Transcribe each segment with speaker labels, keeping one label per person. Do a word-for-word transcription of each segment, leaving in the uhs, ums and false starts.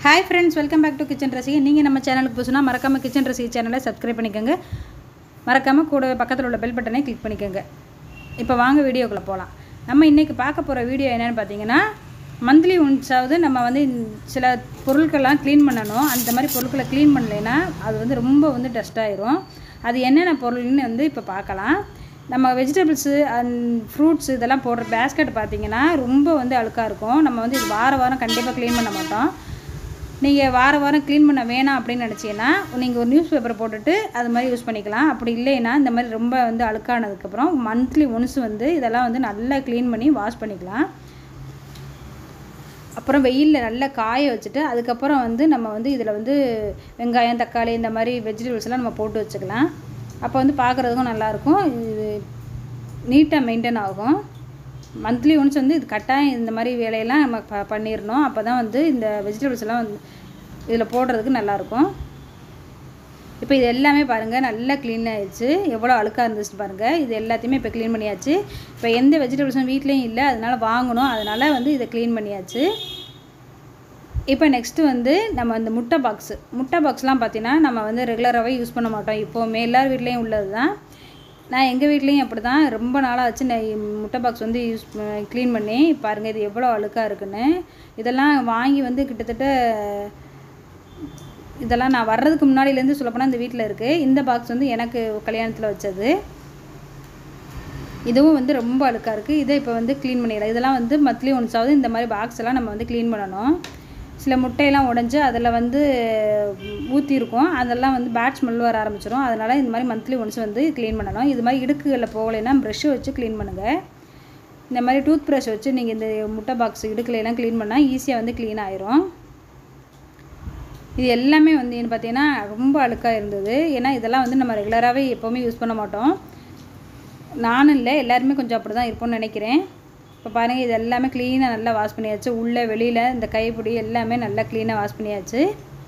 Speaker 1: Hi friends, welcome back to Kitchen Recipe. நீங்க நம்ம சேனலுக்கு புதுசுனா மறக்காம Kitchen Recipe சேனலை சப்ஸ்கிரைப் பண்ணிக்கங்க. மறக்காம கூட பக்கத்துல உள்ள பெல் பட்டனை கிளிக் பண்ணிக்கங்க. இப்போ வாங்க வீடியோக்குள்ள போலாம். நம்ம இன்னைக்கு பார்க்க போற வீடியோ என்னன்னு பாத்தீங்கன்னா மந்த்லி ஒன்ஸ் ஆவது நம்ம வந்து சில பொருட்களெல்லாம் க்ளீன் பண்ணனும். அந்த மாதிரி பொருட்களை க்ளீன் பண்ணலைனா அது வந்து ரொம்ப வந்து டஸ்ட் ஆயிரும். அது என்னென்ன பொருள்னு வந்து இப்போ பார்க்கலாம். நம்ம வெஜிடபிள்ஸ் அண்ட் ஃப்ரூட்ஸ் இதெல்லாம் போடுற பேஸ்கெட் பாத்தீங்கன்னா ரொம்ப வந்து அழுக்கா இருக்கும். நம்ம வந்து இது வார வாரம் கண்டிப்பா க்ளீன் பண்ண மாட்டோம். நீங்க வார வாரம் க்ளீன் பண்ண வேணாம் அப்படி நினைச்சீங்கன்னா நீங்க ஒரு நியூஸ் பேப்பர் போட்டுட்டு அது மாதிரி யூஸ் பண்ணிக்கலாம். அப்படி இல்லைனா இந்த மாதிரி ரொம்ப வந்து அழுக்கானதுக்கு அப்புறம் மந்த்லி ஒன்ஸ் வந்து இதெல்லாம் வந்து நல்லா க்ளீன் பண்ணி வாஷ் பண்ணிக்கலாம். அப்புறம் வெயில்ல நல்லா காய வச்சிட்டு அதுக்கு அப்புறம் வந்து நம்ம வந்து இதல வந்து வெங்காயம், தக்காளி இந்த மாதிரி வெஜிடபிள்ஸ் எல்லாம் நம்ம போட்டு வச்சுக்கலாம். அப்ப வந்து பார்க்கிறதுக்கும் நல்லா இருக்கும். இது நீட்டா மெயின்டெய்ன் ஆகும். மந்த்லி ஒன்ஸ் வந்து இது கட்டாயம் இந்த மாதிரி வேலையெல்லாம் நம்ம பண்ணிரணும். அப்பதான் வந்து இந்த வெஜிடபிள்ஸ் எல்லாம் இதல போடுறதுக்கு நல்லா இருக்கும். இப்போ இது எல்லாமே பாருங்க நல்லா க்ளீன் ஆயிடுச்சு. எவ்வளவு அழுக்கா இருந்துச்சு பாருங்க. இது எல்லாத்தையுமே இப்போ க்ளீன் பண்ணியாச்சு. இப்போ எந்த வெஜிடபிள்ஸும் வீட்லயும் இல்ல. அதனால வாங்கணும். அதனால வந்து இத க்ளீன் பண்ணியாச்சு. இப்போ நெக்ஸ்ட் வந்து நம்ம இந்த முட்டை பாக்ஸ். முட்டை பாக்ஸ்லாம் பாத்தீனா நம்ம வந்து ரெகுலராவே யூஸ் பண்ண மாட்டோம். இப்போமே எல்லார் வீட்லயும் உள்ளதுதான். நான் எங்க வீட்லயும் அப்படிதான் ரொம்ப நாளா ஆச்சு முட்டை பாக்ஸ் வந்து யூஸ் க்ளீன் பண்ணி பாருங்க இது எவ்வளவு அழுக்கா இருக்குன்னு. இதெல்லாம் வாங்கி வந்து கிட்டத்தட்ட இதெல்லாம் நான் வர்றதுக்கு முன்னாடில இருந்து சொல்லப்போனா இந்த வீட்ல இருக்கு. இந்த பாக்ஸ் வந்து எனக்கு கல்யாணத்துல வச்சது. இதுவும் வந்து ரொம்ப அழுக்கா இருக்கு. இத இப்போ வந்து க்ளீன் பண்ணிடலாம். இதெல்லாம் வந்து மந்த்லி ஒன்ஸ் ஆவது இந்த மாதிரி பாக்ஸ் எல்லாம் நம்ம வந்து க்ளீன் பண்ணனும். சில முட்டை எல்லாம் உடைஞ்சு அதல வந்து ஊத்தி இருக்கும். அதெல்லாம் வந்து பேட் ஸ்மெல் வர ஆரம்பிச்சிரும். அதனால இந்த மாதிரி மந்த்லி ஒன்ஸ் வந்து க்ளீன் பண்ணனும். இது மாதிரி இடுக்குகள்ல போகலைனா பிரஷ் வச்சு க்ளீன் பண்ணுங்க. இந்த மாதிரி டூத் பிரஷ் வச்சு நீங்க இந்த முட்டை பாக்ஸ் இடுக்குல எல்லாம் க்ளீன் பண்ணா ஈஸியா வந்து க்ளீன் ஆயிரும். இது எல்லாமே வந்து என்ன பாத்தீங்கன்னா ரொம்ப அழுக்கா இருந்தது. ஏனா இதெல்லாம் வந்து நம்ம ரெகுலராவே எப்பவுமே யூஸ் பண்ண மாட்டோம். நானும் இல்ல எல்லாரும் கொஞ்சம் அப்படி தான் இருப்போம்னு நினைக்கிறேன். இப்போ பாருங்க இது எல்லாமே க்ளீனா நல்லா வாஷ் பண்ணியாச்சு. உள்ள வெளியில இந்த கைப்பிடி எல்லாமே நல்லா க்ளீனா வாஷ் பண்ணியாச்சு.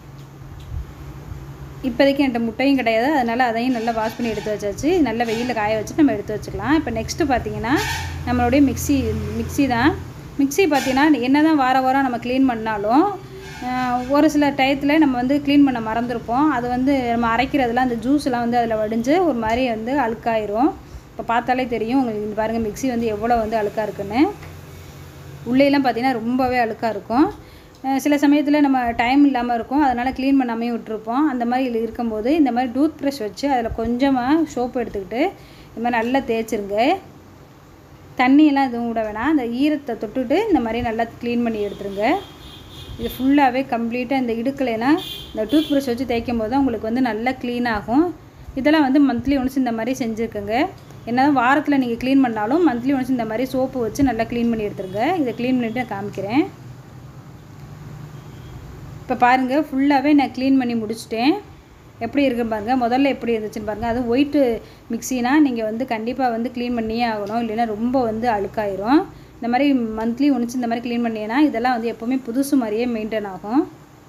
Speaker 1: இப்போதைக்கு என்கிட்ட முட்டையும் கிடையாது. அதனால அதையும் நல்லா வாஷ் பண்ணி எடுத்து வச்சாச்சு. நல்ல வெயில்ல காய வச்சு நம்ம எடுத்து வச்சுக்கலாம். இப்போ நெக்ஸ்ட் பாத்தீங்கன்னா நம்மளுடைய மிக்ஸி மிக்ஸி தான். மிக்ஸி பாத்தீங்கன்னா என்னதான் வார வாரம் நம்ம க்ளீன் பண்ணாலும் ஒரு சில டயத்துல நம்ம வந்து க்ளீன் பண்ண மறந்துருப்போம். அது வந்து நம்ம அரைக்கிறதுல அந்த ஜூஸ் எல்லாம் வந்து அதல வடிஞ்சு ஒரு மாதிரி வந்து அழுக்காயிரும். இப்போ பார்த்தாலே தெரியும் உங்களுக்கு பாருங்க மிக்ஸி வந்து எவ்வளவு வந்து அழுக்கா இருக்குன்னு. உள்ளே எல்லாம் பாத்தீங்கன்னா ரொம்பவே அழுக்கா இருக்கும். சில சமயத்துல நம்ம டைம் இல்லாம இருக்கும். அதனால க்ளீன் பண்ணாமயே விட்டுருப்போம். அந்த மாதிரி இருக்கும்போது இந்த மாதிரி டூத் பிரஷ் வச்சு அதல கொஞ்சமா சோப் எடுத்துக்கிட்டு இந்த மாதிரி நல்லா தேய்ச்சிருங்க. தண்ணி எல்லாம் எதுவும் விட வேணாம். அந்த ஈரத்தை தொட்டுட்டு இந்த மாதிரி நல்லா க்ளீன் பண்ணி எடுத்துருங்க. இது ஃபுல்லாவே கம்ப்ளீட்டா இந்த இடுக்குலனா இந்த டூத் பிரஷ் வச்சு தேய்க்கும்போது தான் உங்களுக்கு வந்து நல்லா க்ளீன் ஆகும். இதெல்லாம் வந்து மந்த்லி ஒன்ஸ் இந்த மாதிரி செஞ்சிருக்கங்க. என்னதான் வாரத்துல நீங்க க்ளீன் பண்ணாலும் மந்த்லி ஒன்ஸ் இந்த மாதிரி சோப் வச்சு நல்லா க்ளீன் பண்ணி எடுத்துருங்க. இத க்ளீன் பண்ணிட்டு நான் காமிக்கிறேன். இப்போ பாருங்க ஃபுல்லாவே நான் க்ளீன் பண்ணி முடிச்சிட்டேன். எப்படி இருக்கு பாருங்க. முதல்ல எப்படி இருந்துச்சுன்னு பாருங்க. அது ஒயிட் மிக்ஸினா நீங்க வந்து கண்டிப்பா வந்து க்ளீன் பண்ணியே ஆகணும். இல்லனா ரொம்ப வந்து அழுக்காயிரும். இந்த மாதிரி மந்த்லி ஒன்ஸ் இந்த மாதிரி க்ளீன் பண்ணீனா இதெல்லாம் வந்து எப்பவுமே புதுசு மாதிரியே மெயின்டெய்ன் ஆகும்.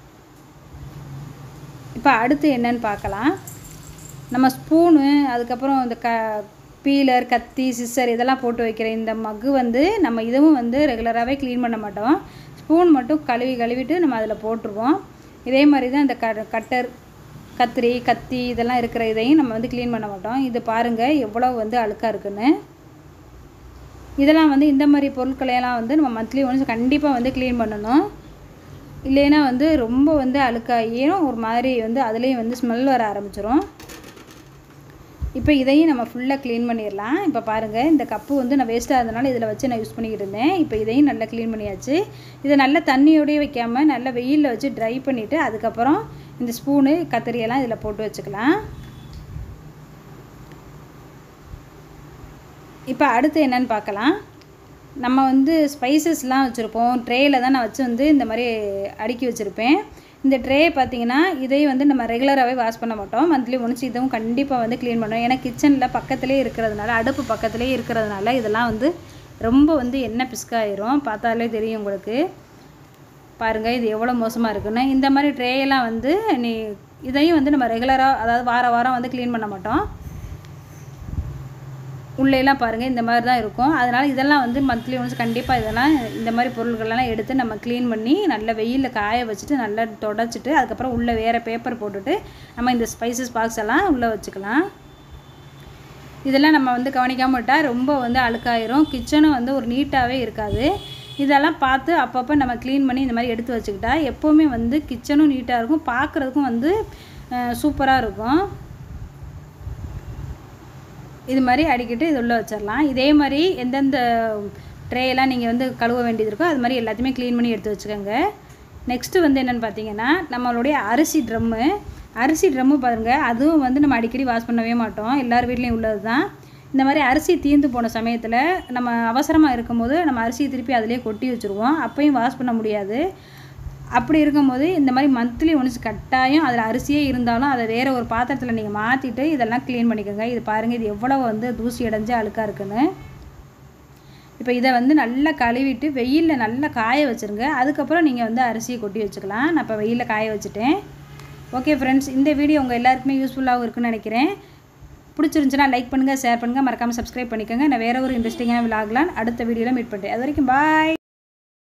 Speaker 1: இப்போ அடுத்து என்னன்னு பார்க்கலாம். நம்ம ஸ்பூன் அதுக்கு அப்புறம் இந்த பீலர், கத்தி, சிசர் இதெல்லாம் போட்டு வைக்கிற இந்த மக் வந்து நம்ம இதுவும் வந்து ரெகுலராவே க்ளீன் பண்ண மாட்டோம். ஸ்பூன் மட்டும் கழுவி கழுவிட்டு நம்ம அதல போட்டுருவோம். இதே மாதிரி தான் இந்த கட்டர், கத்திரி, கத்தி இதெல்லாம் இருக்கிற இதையும் நம்ம வந்து க்ளீன் பண்ண மாட்டோம். இது பாருங்க எவ்வளவு வந்து அழுக்கா இருக்குன்னு. இதெல்லாம் வந்து இந்த மாதிரி பொருட்களை எல்லாம் வந்து நம்ம மந்த்லி ஒன்ஸ் கண்டிப்பா வந்து க்ளீன் பண்ணனும். இல்லைனா வந்து ரொம்ப வந்து அழுக்காயிரும். ஒரு மாதிரி வந்து அதுலயும் வந்து ஸ்மெல் வர ஆரம்பிச்சிரும். இப்போ இதையும் நம்ம ஃபுல்லா க்ளீன் பண்ணிரலாம். இப்போ பாருங்க இந்த கப் வந்து நான் வேஸ்டா இருந்தனால இதல வச்சு நான் யூஸ் பண்ணிட்டு இருந்தேன். இப்போ இதையும் நல்லா க்ளீன் பண்ணியாச்சு. இத நல்லா தண்ணியோடயே வைக்காம நல்லா வெயில்ல வச்சு ட்ரை பண்ணிட்டு அதுக்கு அப்புறம் இந்த ஸ்பூன், கத்திரி எல்லாம் இதல போட்டு வச்சுக்கலாம். இப்போ அடுத்து என்னன்னு பார்க்கலாம். நம்ம வந்து ஸ்பைசஸ்லாம் வச்சிருப்போம். ட்ரேல தான் நான் வச்சு வந்து இந்த மாதிரி அடுக்கி வச்சிருப்பேன். இந்த ட்ரே பாத்தீங்கன்னா இதை வந்து நம்ம ரெகுலராவே வாஷ் பண்ண மாட்டோம். மந்த்லி ஒன்ஸ் இதுவும் கண்டிப்பா வந்து க்ளீன் பண்ணனும். ஏனா கிச்சன்ல பக்கத்திலேயே இருக்குறதுனால அடுப்பு பக்கத்திலேயே இருக்குறதுனால இதெல்லாம் வந்து ரொம்ப வந்து எண்ணெய் பிஸ்காயிரும். பார்த்தாலே தெரியும் உங்களுக்கு. பாருங்க இது எவ்வளவு மோசமா இருக்குன்னு. இந்த மாதிரி ட்ரே எல்லாம் வந்து நீ இதையும் வந்து நம்ம ரெகுலரா அதாவது வார வாரம் வந்து க்ளீன் பண்ண மாட்டோம். உள்ளேலாம் பாருங்கள் இந்த மாதிரி தான் இருக்கும். அதனால் இதெல்லாம் வந்து மந்த்லி ஒன்ஸ் கண்டிப்பாக இதெல்லாம் இந்த மாதிரி பொருட்களெல்லாம் எடுத்து நம்ம க்ளீன் பண்ணி நல்லா வெயிலில் காய வச்சுட்டு நல்லா தொடச்சிட்டு அதுக்கப்புறம் உள்ளே வேறு பேப்பர் போட்டுட்டு நம்ம இந்த ஸ்பைசஸ் பாக்ஸ் எல்லாம் உள்ளே வச்சுக்கலாம். இதெல்லாம் நம்ம வந்து கவனிக்காமல் விட்டால் ரொம்ப வந்து அழுக்காயிரும், கிச்சனும் வந்து ஒரு நீட்டாகவே இருக்காது. இதெல்லாம் பார்த்து அப்பப்போ நம்ம க்ளீன் பண்ணி இந்த மாதிரி எடுத்து வச்சுக்கிட்டா எப்போவுமே வந்து கிச்சனும் நீட்டாக இருக்கும், பார்க்குறதுக்கும் வந்து சூப்பராக இருக்கும். இது மாதிரி அடிக்கிட்டு இது உள்ளே வச்சிடலாம். இதே மாதிரி எந்தெந்த ட்ரேயெல்லாம் நீங்கள் வந்து கழுவ வேண்டியது இருக்கோ அது மாதிரி எல்லாத்தையுமே க்ளீன் பண்ணி எடுத்து வச்சுக்கோங்க. நெக்ஸ்ட்டு வந்து என்னென்னு பார்த்தீங்கன்னா நம்மளுடைய அரிசி ட்ரம்மு அரிசி ட்ரம்மு பாருங்கள், அதுவும் வந்து நம்ம அடிக்கடி வாஷ் பண்ணவே மாட்டோம், எல்லார் வீட்லேயும் உள்ளது தான். இந்த மாதிரி அரிசி தீர்ந்து போன சமயத்தில் நம்ம அவசரமாக இருக்கும்போது நம்ம அரிசியை திருப்பி அதிலே கொட்டி வச்சுருவோம், அப்பையும் வாஷ் பண்ண முடியாது. அப்படி இருக்கும்போது இந்த மாதிரி மந்த்லி ஒன்ஸ் கட்டாயம் அதில் அரிசியே இருந்தாலும் அதை வேறு ஒரு பாத்திரத்தில் நீங்கள் மாற்றிட்டு இதெல்லாம் க்ளீன் பண்ணிக்கோங்க. இது பாருங்கள், இது எவ்வளோ வந்து தூசி அடைஞ்சு அழுக்காக இருக்குன்னு. இப்போ இதை வந்து நல்லா கழுவிட்டு வெயிலில் நல்லா காய வச்சுருங்க. அதுக்கப்புறம் நீங்கள் வந்து அரிசியை கொட்டி வச்சுக்கலாம். நான் இப்போ வெயிலில் காய வச்சுட்டேன். ஓகே ஃப்ரெண்ட்ஸ், இந்த வீடியோ உங்கள் எல்லாருக்குமே யூஸ்ஃபுல்லாகவும் இருக்குன்னு நினைக்கிறேன். பிடிச்சிருந்துச்சுன்னா லைக் பண்ணுங்கள், ஷேர் பண்ணுங்கள், மறக்காமல் சப்ஸ்கிரைப் பண்ணிக்கோங்க. நான் வேறு ஒரு இன்ட்ரெஸ்டிங்கான விலாக்லாம் அடுத்த வீடியோவில் மீட் பண்ணுறேன். அது வரைக்கும் பாய்.